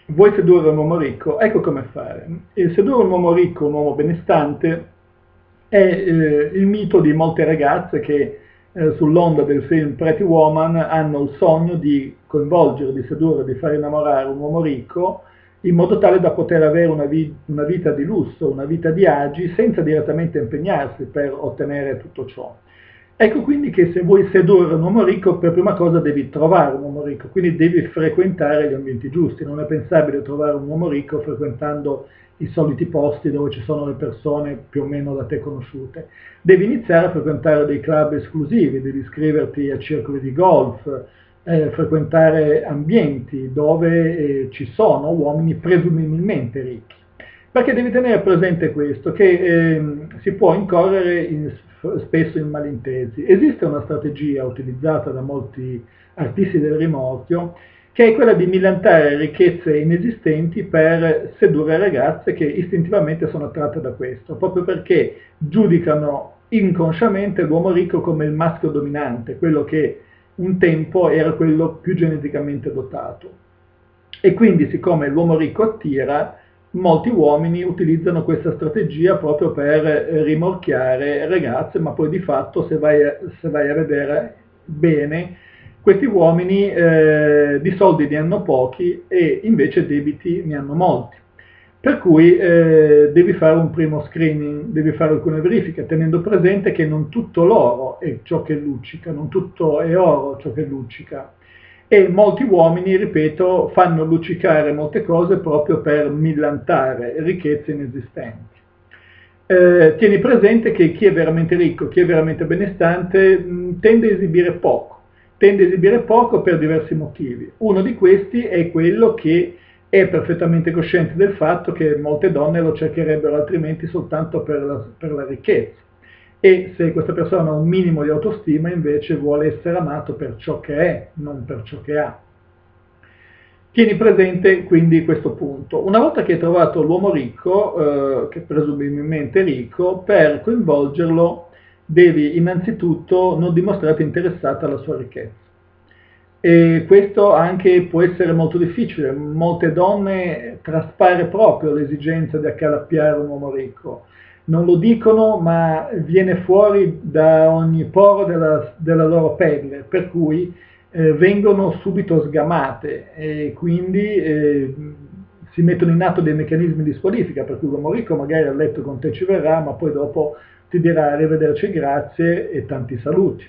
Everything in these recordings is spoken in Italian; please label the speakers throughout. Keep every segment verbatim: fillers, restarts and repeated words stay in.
Speaker 1: vuoi sedurre un uomo ricco? Ecco come fare. E sedurre un uomo ricco, un uomo benestante, è eh, il mito di molte ragazze che eh, sull'onda del film Pretty Woman hanno il sogno di coinvolgere, di sedurre, di far innamorare un uomo ricco in modo tale da poter avere una, vi- una vita di lusso, una vita di agi, senza direttamente impegnarsi per ottenere tutto ciò. Ecco quindi che se vuoi sedurre un uomo ricco, per prima cosa devi trovare un uomo ricco, quindi devi frequentare gli ambienti giusti. Non è pensabile trovare un uomo ricco frequentando i soliti posti dove ci sono le persone più o meno da te conosciute. Devi iniziare a frequentare dei club esclusivi, devi iscriverti a circoli di golf, eh, frequentare ambienti dove eh, ci sono uomini presumibilmente ricchi. Perché devi tenere presente questo, che ehm, si può incorrere in- spesso in malintesi. Esiste una strategia utilizzata da molti artisti del rimorchio che è quella di millantare ricchezze inesistenti per sedurre ragazze che istintivamente sono attratte da questo, proprio perché giudicano inconsciamente l'uomo ricco come il maschio dominante, quello che un tempo era quello più geneticamente dotato. E quindi, siccome l'uomo ricco attira, molti uomini utilizzano questa strategia proprio per eh, rimorchiare ragazze, ma poi di fatto, se vai a, se vai a vedere bene, questi uomini eh, di soldi ne hanno pochi e invece debiti ne hanno molti. Per cui eh, devi fare un primo screening, devi fare alcune verifiche, tenendo presente che non tutto l'oro è ciò che luccica, non tutto è oro ciò che luccica. E molti uomini, ripeto, fanno luccicare molte cose proprio per millantare ricchezze inesistenti. Eh, tieni presente che chi è veramente ricco, chi è veramente benestante, mh, tende a esibire poco. Tende a esibire poco per diversi motivi. Uno di questi è quello che è perfettamente cosciente del fatto che molte donne lo cercherebbero altrimenti soltanto per la, per la ricchezza. E se questa persona ha un minimo di autostima, invece vuole essere amato per ciò che è, non per ciò che ha. Tieni presente quindi questo punto. Una volta che hai trovato l'uomo ricco, eh, che presumibilmente è ricco, per coinvolgerlo devi innanzitutto non dimostrarti interessata alla sua ricchezza. E questo anche può essere molto difficile. Molte donne traspare proprio l'esigenza di accalappiare un uomo ricco. Non lo dicono, ma viene fuori da ogni poro della, della loro pelle, per cui eh, vengono subito sgamate e quindi eh, si mettono in atto dei meccanismi di squalifica, per cui l'uomo ricco magari a letto con te ci verrà, ma poi dopo ti dirà arrivederci, grazie e tanti saluti.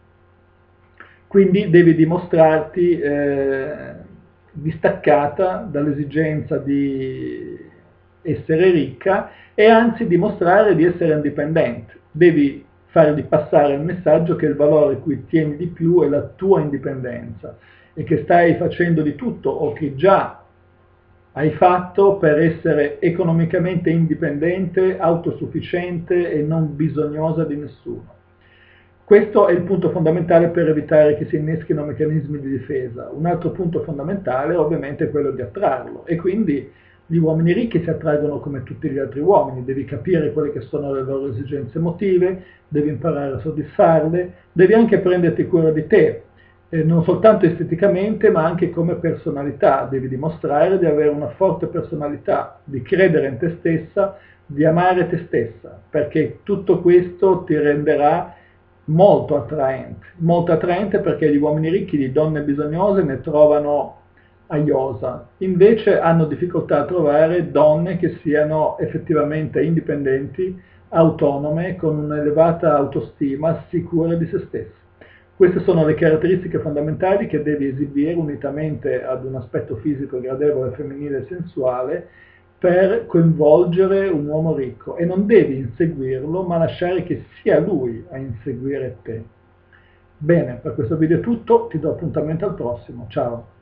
Speaker 1: Quindi devi dimostrarti eh, distaccata dall'esigenza di essere ricca e anzi dimostrare di essere indipendente. Devi fargli passare il messaggio che il valore cui tieni di più è la tua indipendenza e che stai facendo di tutto o che già hai fatto per essere economicamente indipendente, autosufficiente e non bisognosa di nessuno. Questo è il punto fondamentale per evitare che si inneschino meccanismi di difesa. Un altro punto fondamentale ovviamente è quello di attrarlo e quindi gli uomini ricchi si attraggono come tutti gli altri uomini, devi capire quelle che sono le loro esigenze emotive, devi imparare a soddisfarle, devi anche prenderti cura di te, eh, non soltanto esteticamente ma anche come personalità, devi dimostrare di avere una forte personalità, di credere in te stessa, di amare te stessa, perché tutto questo ti renderà molto attraente, molto attraente perché gli uomini ricchi di donne bisognose ne trovano a iosa, invece hanno difficoltà a trovare donne che siano effettivamente indipendenti, autonome, con un'elevata autostima, sicure di se stesse. Queste sono le caratteristiche fondamentali che devi esibire unitamente ad un aspetto fisico gradevole, femminile e sensuale per coinvolgere un uomo ricco e non devi inseguirlo, ma lasciare che sia lui a inseguire te. Bene, per questo video è tutto, ti do appuntamento al prossimo, ciao!